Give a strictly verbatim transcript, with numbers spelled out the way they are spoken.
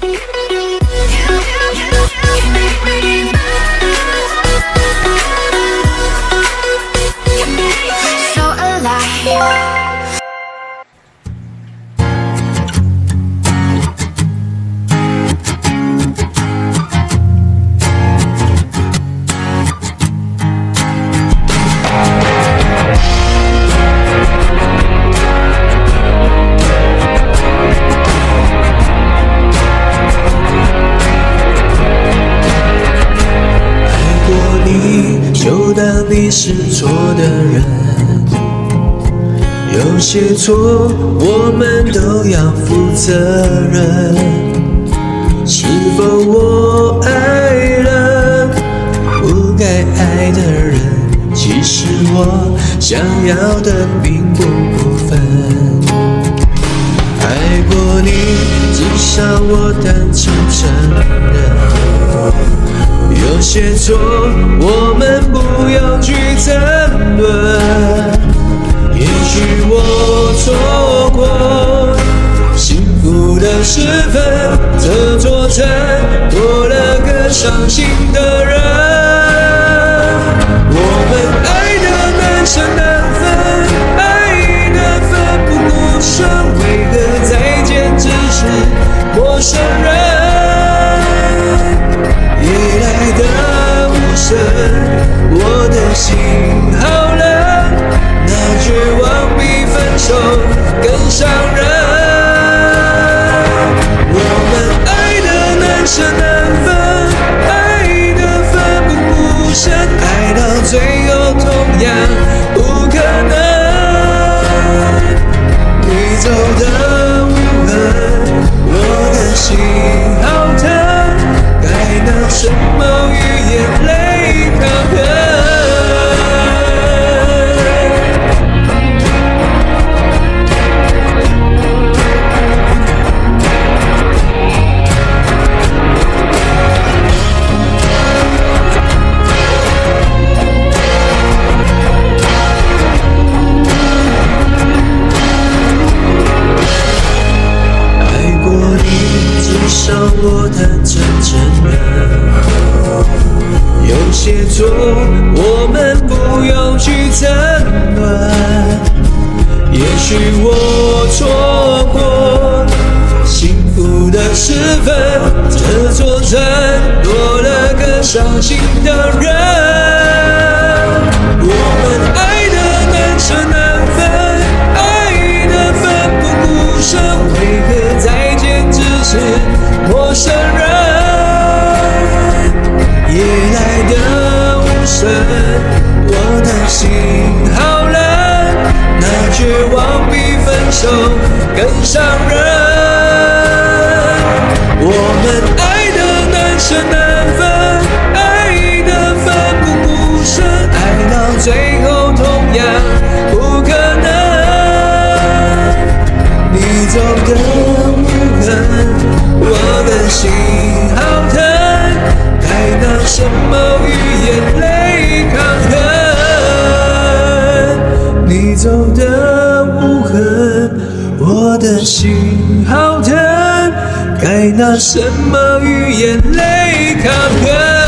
So alive. 就当你是错的人，有些错我们都要负责任。是否我爱了不该爱的人？其实我想要的并不过分。爱过你，至少我坦诚承认。有些错我们不用去争论，也许我错过幸福的时分，这座城多了个伤心的人。我们爱的难舍难分，爱的奋不顾身，为何再见只是陌生人？夜来的无声，我的心好冷，那绝望比分手更伤人。我们爱的难舍难分，爱的奋不顾身，爱到最后同样不可能。你走的无痕，我的心好疼。该拿什么与眼泪抗衡？爱过你，至少我坦诚承认。有些错我们不用去争论，也许我错过幸福的时分，这座城多了个伤心的人。我们爱的难舍难分，爱的奋不顾身，为何再见只是陌生人？夜来的无声，我的心好冷，那绝望比分手更伤人。我们爱的难舍难分，爱的奋不顾身，爱到最后同样不可能。你走的无痕，我的心好疼。该拿什么与眼泪抗衡？你走的无痕，我的心好疼。该拿什么与眼泪抗衡？